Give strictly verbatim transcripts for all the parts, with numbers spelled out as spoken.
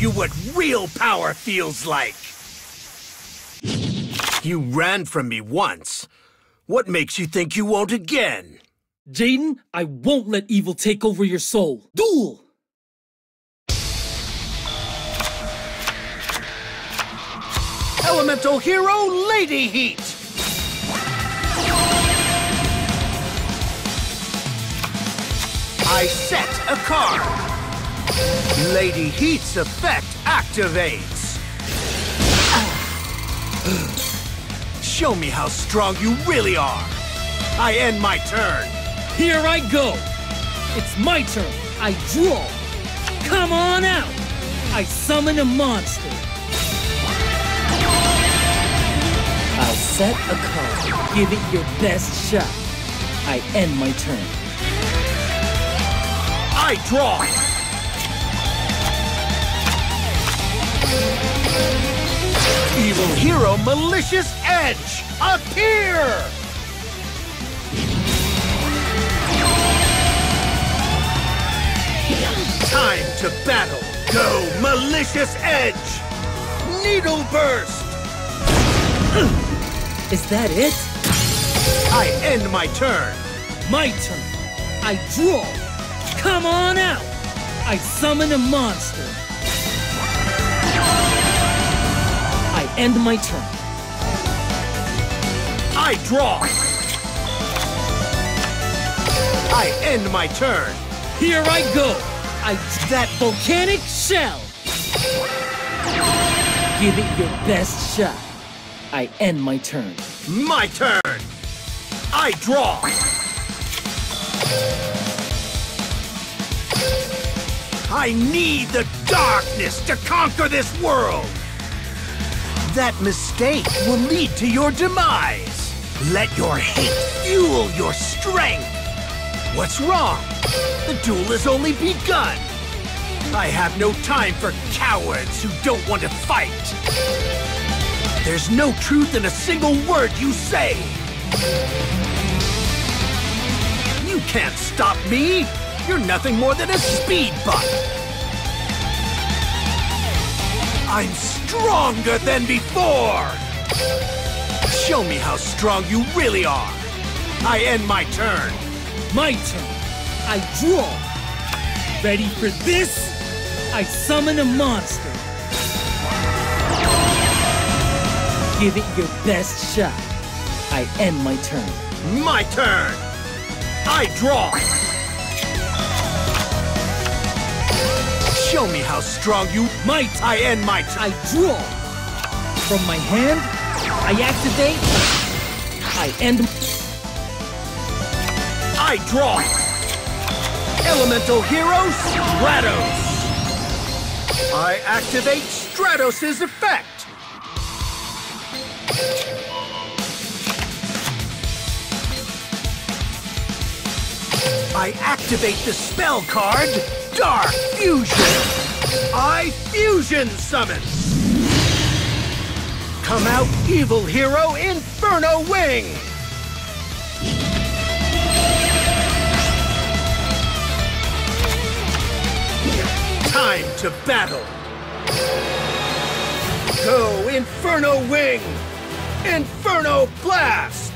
you what real power feels like. You ran from me once. What makes you think you won't again? Jaden, I won't let evil take over your soul. Duel! Elemental Hero Lady Heat! I set a card. Lady Heat's effect activates. Show me how strong you really are. I end my turn. Here I go. It's my turn. I draw. Come on out. I summon a monster. I'll set a card. Give it your best shot. I end my turn. I draw. Evil Hero Malicious Edge, appear! Time to battle. Go, Malicious Edge! Needle Burst! Is that it? I end my turn. My turn. I draw. Come on out. I summon a monster. I end my turn. I draw. I end my turn. Here I go. I that volcanic shell. Give it your best shot. I end my turn. My turn. I draw. I need the darkness to conquer this world. That mistake will lead to your demise. Let your hate fuel your strength. What's wrong? The duel has only begun. I have no time for cowards who don't want to fight. There's no truth in a single word you say. You can't stop me. You're nothing more than a speed bump. I'm stronger than before. Show me how strong you really are. I end my turn. My turn. I draw. Ready for this? I summon a monster. Give it your best shot. I end my turn. My turn. I draw. Show me how strong you might. I end my turn. I draw. From my hand, I activate. I end. I draw. Elemental Hero Stratos. I activate Stratos' effect. I activate the spell card, Dark Fusion. I fusion summon. Come out, Evil Hero Inferno Wing. Time to battle. Go, Inferno Wing. Inferno Blast.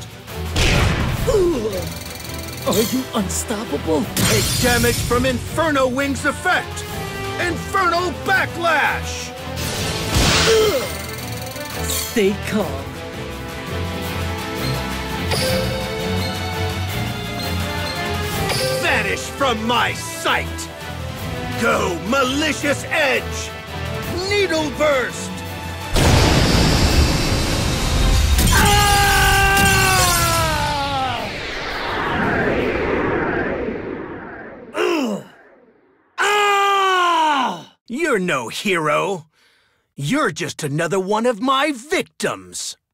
Are you unstoppable? Take damage from Inferno Wing's effect. Inferno Backlash. Stay calm. Vanish from my sight. Go, Malicious Edge. Needle Burst. You're no hero. You're just another one of my victims.